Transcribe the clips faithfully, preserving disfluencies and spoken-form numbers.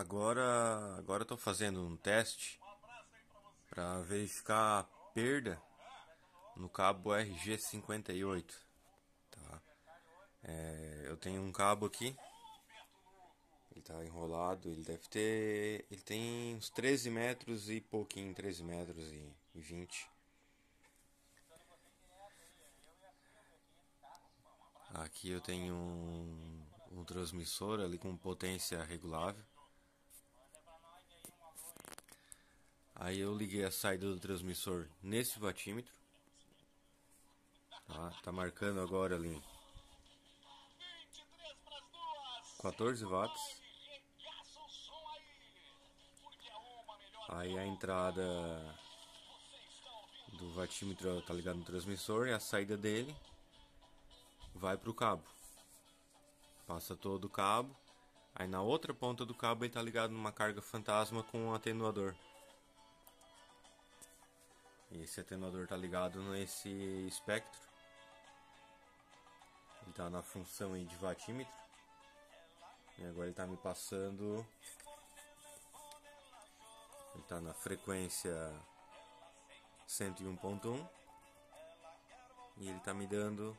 Agora, agora estou fazendo um teste para verificar a perda no cabo R G cinquenta e oito. Tá? É, eu tenho um cabo aqui, ele está enrolado, ele deve ter, ele tem uns treze metros e pouquinho, treze metros e vinte. Aqui eu tenho um, um transmissor ali com potência regulável. Aí eu liguei a saída do transmissor nesse watímetro. Tá, tá marcando agora ali quatorze watts. Aí a entrada do watímetro tá ligado no transmissor e a saída dele vai pro cabo. Passa todo o cabo. Aí na outra ponta do cabo ele tá ligado numa carga fantasma com um atenuador. E esse atenuador tá ligado nesse espectro. Ele tá na função aí de watímetro. E agora ele tá me passando. Ele tá na frequência cento e um ponto um. E ele tá me dando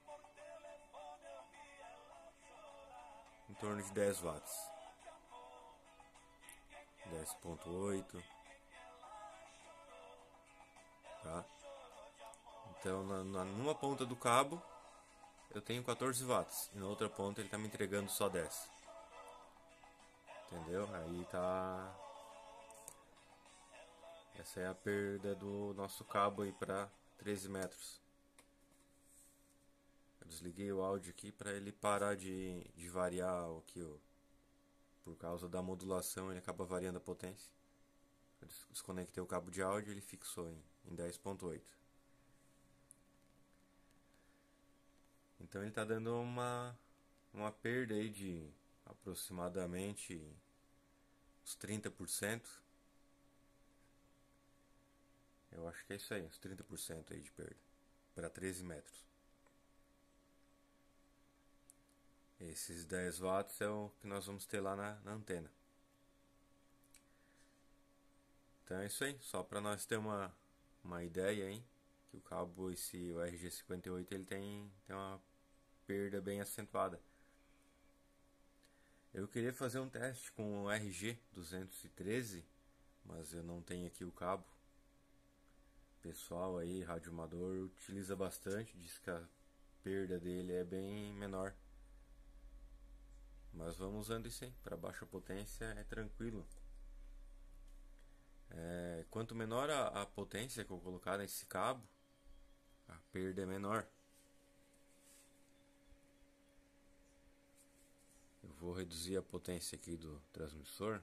em torno de dez watts. dez ponto oito. Tá? Então na, na, numa ponta do cabo eu tenho quatorze watts. E na outra ponta ele tá me entregando só dez. Entendeu? Aí tá. Essa é a perda do nosso cabo aí para treze metros. Eu desliguei o áudio aqui para ele parar de, de variar o que eu, por causa da modulação ele acaba variando a potência. Eu desconectei o cabo de áudio e ele fixou em, em dez ponto oito. Então ele está dando uma, uma perda aí de aproximadamente uns trinta por cento. Eu acho que é isso aí, uns trinta por cento aí de perda para treze metros. Esses dez watts é o que nós vamos ter lá na, na antena. Então é isso aí, só para nós ter uma, uma ideia aí, que o cabo, esse o R G cinquenta e oito, ele tem, tem uma perda bem acentuada. Eu queria fazer um teste com o R G duzentos e treze, mas eu não tenho aqui o cabo. O pessoal aí, rádio amador, utiliza bastante, diz que a perda dele é bem menor. Mas vamos usando isso aí, para baixa potência é tranquilo. É, quanto menor a, a potência que eu colocar nesse cabo, a perda é menor. Eu vou reduzir a potência aqui do transmissor,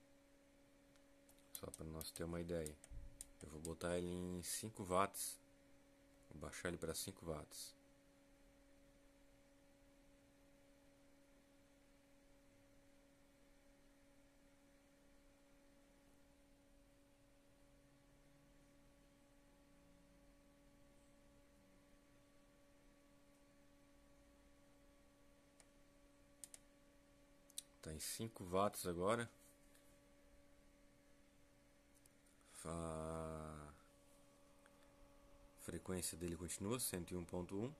só para nós ter uma ideia. Eu vou botar ele em cinco watts, vou baixar ele para cinco watts. Está em cinco watts agora. A frequência dele continua cento e um ponto um.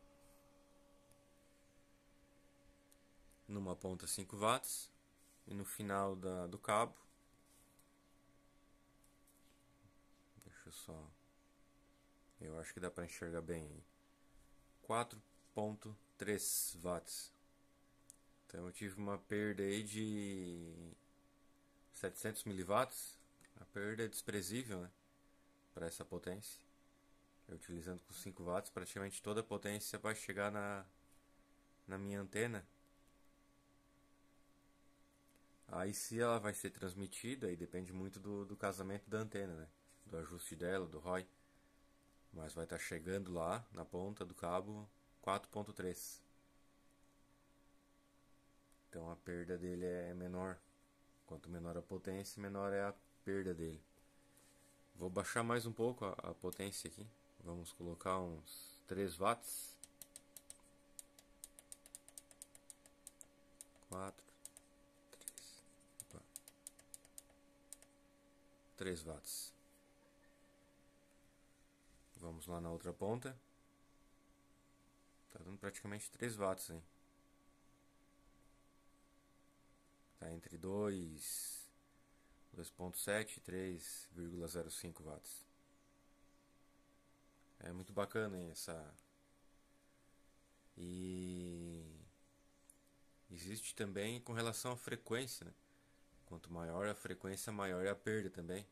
Numa ponta cinco watts. E no final da, do cabo, deixa eu só, eu acho que dá para enxergar bem, quatro ponto três watts. Então eu tive uma perda aí de setecentos miliwatts. A perda é desprezível, né, para essa potência. Eu utilizando com cinco watts, praticamente toda a potência vai chegar na, na minha antena. Aí se ela vai ser transmitida, aí depende muito do, do casamento da antena, né, do ajuste dela, do R O I. Mas vai estar chegando lá na ponta do cabo quatro ponto três. Então a perda dele é menor. Quanto menor a potência, menor é a perda dele. Vou baixar mais um pouco a, a potência aqui. Vamos colocar uns três watts. quatro, três. Opa. três watts. Vamos lá na outra ponta. Tá dando praticamente três watts, hein? Tá entre dois, dois ponto sete e três vírgula zero cinco watts. É muito bacana, hein, essa. E existe também com relação à frequência, né? Quanto maior a frequência, maior é a perda também.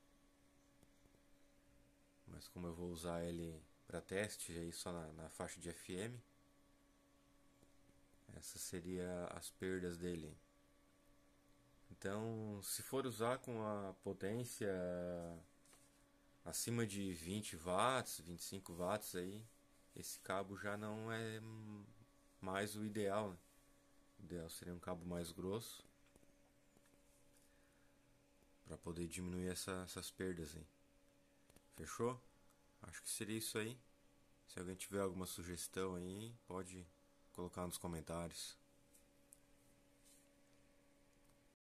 Mas como eu vou usar ele para teste aí só na, na faixa de F M, essas seriam as perdas dele. Então, se for usar com a potência acima de vinte watts, vinte e cinco watts aí, esse cabo já não é mais o ideal, né? O ideal seria um cabo mais grosso para poder diminuir essa, essas perdas aí. Fechou? Acho que seria isso aí. Se alguém tiver alguma sugestão aí, pode colocar nos comentários.